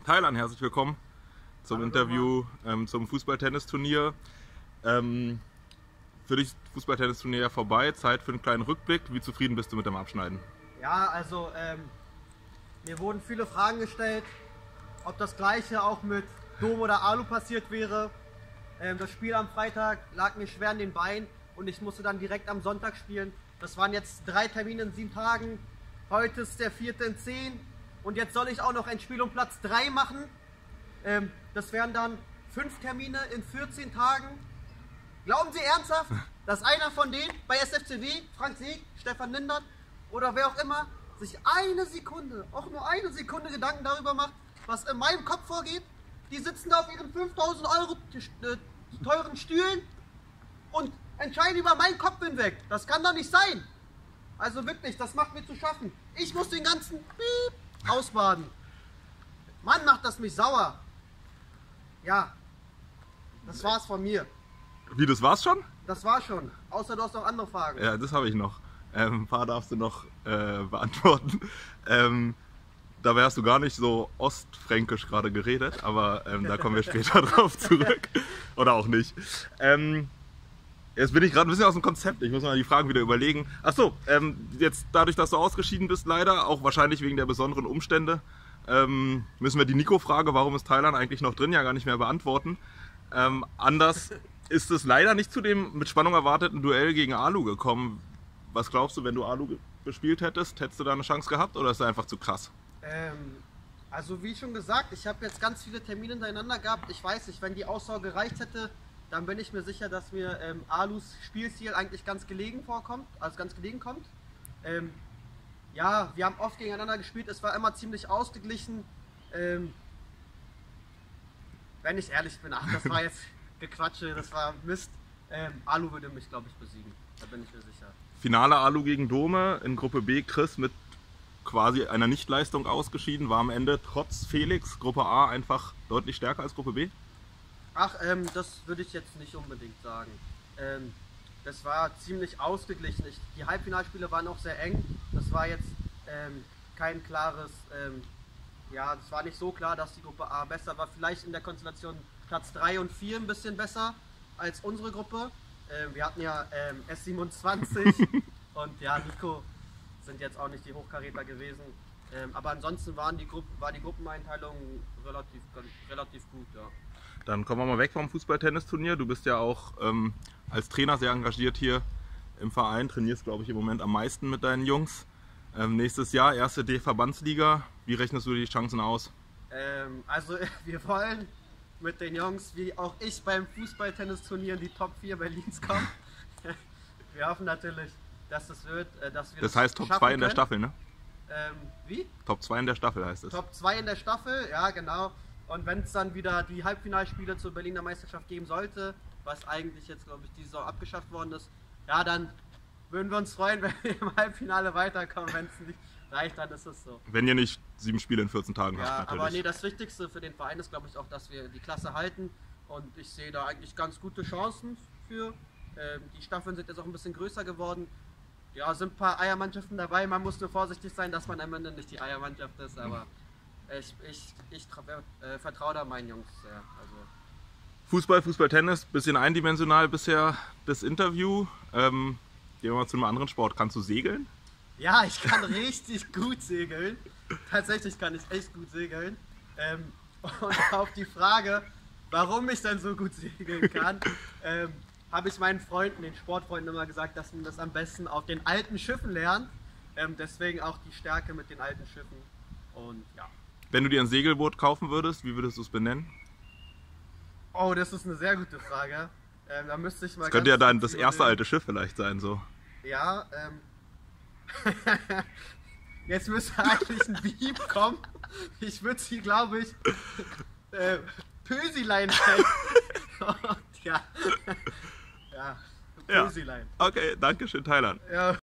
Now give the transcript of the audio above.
Thailand, herzlich willkommen zum Interview zum Fußball-Tennis-Turnier. Für dich ist das Fußball-Tennis-Turnier ja vorbei, Zeit für einen kleinen Rückblick. Wie zufrieden bist du mit dem Abschneiden? Ja, also mir wurden viele Fragen gestellt, ob das gleiche auch mit Dom oder Alu passiert wäre. Das Spiel am Freitag lag mir schwer in den Beinen und ich musste dann direkt am Sonntag spielen. Das waren jetzt 3 Termine in 7 Tagen. Heute ist der 4. in 10 und jetzt soll ich auch noch ein Spiel um Platz 3 machen. Das wären dann 5 Termine in 14 Tagen. Glauben Sie ernsthaft, dass einer von denen bei SFCW, Frank Seeg, Stefan Lindert oder wer auch immer, sich eine Sekunde, auch nur eine Sekunde Gedanken darüber macht, was in meinem Kopf vorgeht? Die sitzen da auf ihren 5000 Euro teuren Stühlen und entscheiden über meinen Kopf hinweg. Das kann doch nicht sein. Also wirklich, das macht mir zu schaffen. Ich muss den ganzen Piep ausbaden. Mann, macht das mich sauer. Ja, das war's von mir. Wie, das war's schon? Das war schon. Außer du hast noch andere Fragen. Ja, das habe ich noch. Ein paar darfst du noch beantworten. Dabei hast du gar nicht so ostfränkisch gerade geredet, aber da kommen wir später drauf zurück. Oder auch nicht. Jetzt bin ich gerade ein bisschen aus dem Konzept. Ich muss mal die Fragen wieder überlegen. Achso, jetzt dadurch, dass du ausgeschieden bist, leider, auch wahrscheinlich wegen der besonderen Umstände, müssen wir die Nico-Frage, warum ist Thailand eigentlich noch drin, ja gar nicht mehr beantworten. Anders ist es leider nicht zu dem mit Spannung erwarteten Duell gegen Alu gekommen. Was glaubst du, wenn du Alu gespielt hättest du da eine Chance gehabt oder ist er einfach zu krass? Also wie schon gesagt, ich habe jetzt ganz viele Termine hintereinander gehabt. Ich weiß nicht, wenn die Ausdauer gereicht hätte, dann bin ich mir sicher, dass mir Alus Spielstil eigentlich ganz gelegen vorkommt, also ganz gelegen kommt. Ja, wir haben oft gegeneinander gespielt, es war immer ziemlich ausgeglichen. Wenn ich ehrlich bin, das war jetzt Gequatsche, das war Mist. Alu würde mich, glaube ich, besiegen, da bin ich mir sicher. Finale Alu gegen Dome, in Gruppe B Chris mit quasi einer Nichtleistung ausgeschieden, war am Ende trotz Felix Gruppe A einfach deutlich stärker als Gruppe B? Ach, das würde ich jetzt nicht unbedingt sagen. Das war ziemlich ausgeglichen. Die Halbfinalspiele waren auch sehr eng. Das war jetzt kein klares, ja, es war nicht so klar, dass die Gruppe A besser war. Vielleicht in der Konstellation Platz 3 und 4 ein bisschen besser als unsere Gruppe. Wir hatten ja S27 und ja, Nico sind jetzt auch nicht die Hochkaräter gewesen. Aber ansonsten war die Gruppeneinteilung relativ gut, ja. Dann kommen wir mal weg vom Fußball-Tennis-Turnier. Du bist ja auch als Trainer sehr engagiert hier im Verein, trainierst, glaube ich, im Moment am meisten mit deinen Jungs. Nächstes Jahr, erste D-Verbandsliga. Wie rechnest du die Chancen aus? Also wir wollen mit den Jungs, wie auch ich beim Fußball-Tennis-Turnier in die Top 4 Berlins kommen. Wir hoffen natürlich, dass es wird, dass wir das heißt Top 2 in der Staffel, ne? Wie? Top 2 in der Staffel heißt es. Top 2 in der Staffel, ja genau. Und wenn es dann wieder die Halbfinalspiele zur Berliner Meisterschaft geben sollte, was eigentlich jetzt, glaube ich, diese Saison abgeschafft worden ist, ja, dann würden wir uns freuen, wenn wir im Halbfinale weiterkommen. Wenn es nicht reicht, dann ist es so. Wenn ihr nicht 7 Spiele in 14 Tagen habt, Ja, natürlich. aber nee, das Wichtigste für den Verein ist, glaube ich, auch, dass wir die Klasse halten. Und ich sehe da eigentlich ganz gute Chancen für. Die Staffeln sind jetzt auch ein bisschen größer geworden. Ja, sind ein paar Eiermannschaften dabei. Man muss nur vorsichtig sein, dass man am Ende nicht die Eiermannschaft ist, aber ich vertraue da meinen Jungs sehr. Also. Fußball, Tennis, bisschen eindimensional bisher das Interview. Gehen wir mal zu einem anderen Sport. Kannst du segeln? Ja, ich kann richtig gut segeln. Tatsächlich kann ich echt gut segeln. Und auf die Frage, warum ich dann so gut segeln kann, habe ich meinen Freunden, den Sportfreunden immer gesagt, dass man das am besten auf den alten Schiffen lernt. Deswegen auch die Stärke mit den alten Schiffen. Und ja. Wenn du dir ein Segelboot kaufen würdest, wie würdest du es benennen? Oh, das ist eine sehr gute Frage. Da müsste ich mal. Das könnte ja dann das erste alte Schiff vielleicht sein, so. Ja, jetzt müsste eigentlich ein Beep kommen. Ich würde sie, glaube ich, Pösilein nennen. Ja. Ja, Pösilein. Okay, danke schön, Thailand. Ja.